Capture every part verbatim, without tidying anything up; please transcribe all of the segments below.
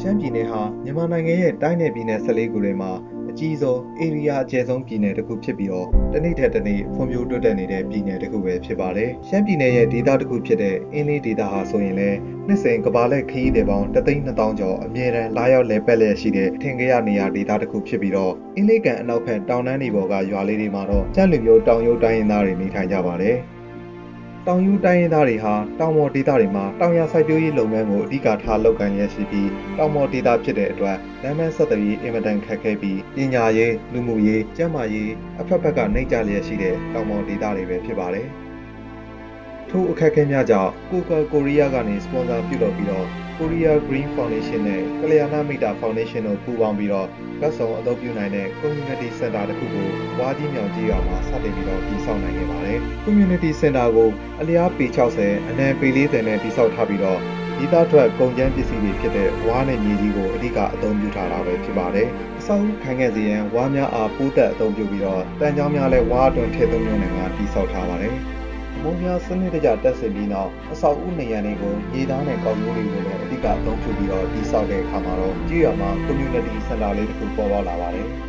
မ်းပြည်နယ်ဟာမြန်မာနိုင်ငံရဲ့တိုင်းနယ်ပြည်နယ်၁၄ခုထဲမှာအကြီးဆုံး area အကျယ်ဆုံးပြည်နယ်တစ်ခုဖြစ်ပြီးတော့တစ်နေ့ထက်တစ်နေ့ဖွံ့ဖြိုးတိုးတက်နေတဲ့ပြည်နယ်တစ်ခုပဲဖြစ်ပါတယ်။ရှမ်းပြည်နယ်ရဲ့ဒေသတစ်ခုဖြစ်တဲ့အင်းလေးဒေသဟာဆိုရင်လည်းနှစ်စဉ်ကမ္ဘာလှည့်ခရီးသည်ပေါင်းတစ်သိန်းနှစ်သောင်းကျော်အမြဲတမ်းလာရောက်လည်ပတ်လျက်ရှိတဲ့ထင်ရှားနေရာဒေသတစ်ခုဖြစ်ပြီးတော့အင်းလေးကန်အနောက်ဘက်တောင်တန်းတွေပေါ်ကရွာလေးတွေမှာတော့ကျန်းလူမျိုးတောင်ရိုးတိုင်းရင်းသားတွေနေထိုင်ကြပါတယ်။တောင်ယူတိုင်းရင်းသားတွေဟာတောင်ပေါ်ဒေသတွေမှာတောင်ယာစိုက်ပျိုးရေးလုပ်ငန်းကိုအဓိကထားလုပ်ကိုင်ရရှိပြီးတောင်ပေါ်ဒေသဖြစ်တဲ့အတွက်လမ်းမဆက်သွယ်ရေးအင်မတန်ခက်ခဲပြီးပညာရေးလူမှုရေးကျန်းမာရေးအဖက်ဖက်ကနှိမ့်ကျလျက်ရှိတဲ့တောင်ပေါ်ဒေသတွေပဲဖြစ်ပါတယ်။ထို့အခက်အခဲများကြောင့်ကိုကာကိုရီးယားကနေစပွန်ဆာပြုလုပ်ပြီးတော့ Korea Green Foundation နဲ့ကလျာဏမိတ်တာ Foundation တို့ပူးပေါင်းပြီးတော့ကတ်ဆောင်အသုံးပြုနိုင်တဲ့ Community Center တစ်ခုကိုဝါးကြီးမြောင်ကြီးရွာမှာစတင်ပြီးတော့တည်ဆောက်နိုင်ခဲ့ပါတယ်။ Community Center ကိုအလျားပေ၆၀အနံပေ၄၀နဲ့တည်ဆောက်ထားပြီးတော့ဒီသားထွက်ကုန်ကျန်းပစ္စည်းတွေဖြစ်တဲ့ဝါးနဲ့မြေကြီးကိုအဓိကအသုံးပြုထားတာပဲဖြစ်ပါတယ်။အဆောက်အဦခိုင်ခဲ့စီရင်ဝါးများအားပိုးသက်အသုံးပြုပြီးတော့တန်ကြောင်းများလည်းဝါးအတွင်းထည့်သွင်းနိုင်မှာတည်ဆောက်ထားပါတယ်။မုံများစနစ်တကျတက်ဆင်ပြီးနောက်အဆောက်အဦနေရာတွေကိုရေသားနဲ့ကောက်ရိုးတွေကိုလည်းအဓိကအသုံးပြုပြီးတော့တည်ဆောက်တဲ့အခါမှာတော့ကြည့်ရမှာ community center လေးတစ်ခုပေါ်ပေါက်လာပါတယ်။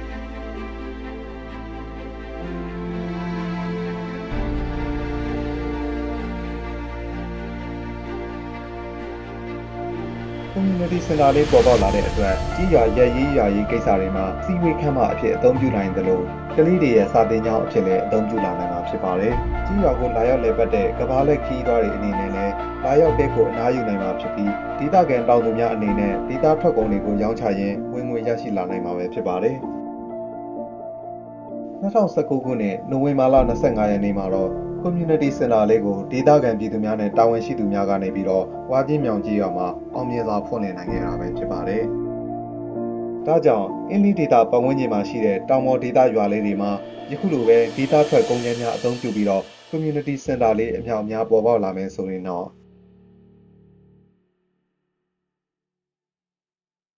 community center လေးပေါ်ပေါက်လာတဲ့အတွက်ကြီးရွာရရေးရွာရေးကိစ္စတွေမှာစီဝေးခန့်မှအဖြစ်အသုံးပြုနိုင်တယ်လို့ကလေးတွေရဲ့စာသင်ကျောင်းအဖြစ်လည်းအသုံးပြုလာနိုင်မှာဖြစ်ပါတယ်။ကြီးရွာကိုလာရောက်လည်ပတ်တဲ့ကမ္ဘာလက်ခီးသွားတွေအနေနဲ့လည်းလာရောက်တဲ့ကိုအနားယူနိုင်မှာဖြစ်ပြီးဒေသခံတောင်သူများအနေနဲ့ဒေသထွက်ကုန်တွေကိုရောင်းချရင်းဝင်ငွေရရှိလာနိုင်မှာပဲဖြစ်ပါတယ်။၂၀၁၉ခုနှစ်နိုဝင်ဘာလ၂၅ရက်နေ့မှာတော့ community center လေးကိုဒေသခံပြည်သူများနဲ့တာဝန်ရှိသူများကနေပြီးတော့ဝါးကြီးမြောင်ကြီးရွာမှာအောင်မြင်စွာဖွင့်လှစ်နိုင်ခဲ့တာပဲဖြစ်ပါတယ်။ဒါကြောင့်အင်းလီဒေတာပတ်ဝန်းကျင်မှာရှိတဲ့တောင်ပေါ်ဒေတာရွာလေးတွေမှာယခုလိုပဲဒေတာထွက်ကုန်ကျန်းများအသုံးပြုပြီးတော့ community center လေးအများအများပေါ်ပေါက်လာမယ်ဆိုရင်တော့